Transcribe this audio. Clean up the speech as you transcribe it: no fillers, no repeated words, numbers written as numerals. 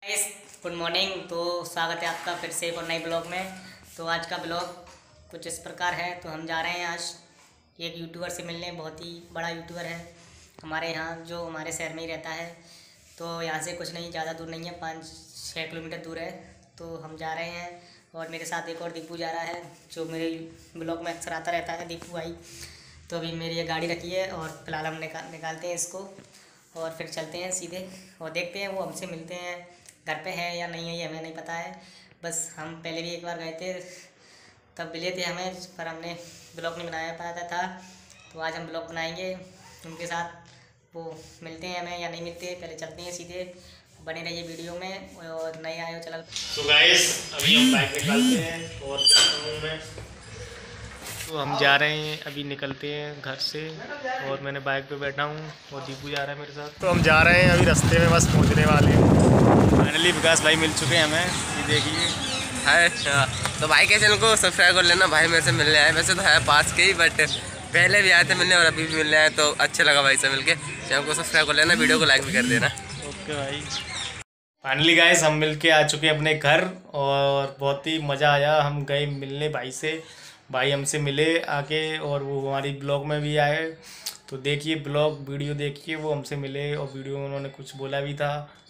Guys, good morning. तो स्वागत है आपका फिर से एक और नए ब्लॉग में। तो आज का ब्लॉग कुछ इस प्रकार है। तो हम जा रहे हैं आज एक यूट्यूबर से मिलने। बहुत ही बड़ा यूट्यूबर है हमारे यहाँ, जो हमारे शहर में ही रहता है। तो यहाँ से कुछ नहीं, ज़्यादा दूर नहीं है, 5-6 किलोमीटर दूर है। तो हम जा रहे हैं और मेरे साथ एक और दीपू जा रहा है, जो मेरे ब्लॉग में अक्सर आता रहता है, दीपू भाई। तो अभी मेरी ये गाड़ी रखी है और फिलहाल हम निकालते हैं इसको और फिर चलते हैं सीधे और देखते हैं वो हमसे मिलते हैं, घर पे है या नहीं है ये हमें नहीं पता है। बस हम पहले भी एक बार गए थे, तब मिले थे हमें, पर हमने ब्लॉग नहीं बनाया पाया था। तो आज हम ब्लॉग बनाएंगे उनके साथ, वो मिलते हैं हमें या नहीं मिलते। पहले चलते हैं सीधे, बने रहिए वीडियो में और नए आए हो चला। तो गाइस अभी हम बाइक निकालते हैं और जाता हूँ मैं। तो हम जा रहे हैं, अभी निकलते हैं घर से और मैंने बाइक पे बैठा हूँ और दीपू जा रहा है मेरे साथ। तो हम जा रहे हैं, अभी रास्ते में बस पहुँचने वाले हैं। फाइनली विकास भाई मिल चुके हैं हमें, ये देखिए। हाय। तो भाई के चैनल को सब्सक्राइब कर लेना। भाई मेरे से मिलने आए, वैसे तो है पास के ही, बट पहले भी आए थे मिलने और अभी भी मिलने आए, तो अच्छा लगा भाई से मिलके। चैनल को सब्सक्राइब कर लेना, वीडियो को लाइक भी कर देना। ओके भाई। फाइनली गाइस हम मिल के आ चुके हैं अपने घर और बहुत ही मज़ा आया। हम गए मिलने भाई से, भाई हमसे मिले आके और वो हमारी ब्लॉग में भी आए। तो देखिए ब्लॉग वीडियो देखिए, वो हमसे मिले और वीडियो में उन्होंने कुछ बोला भी था।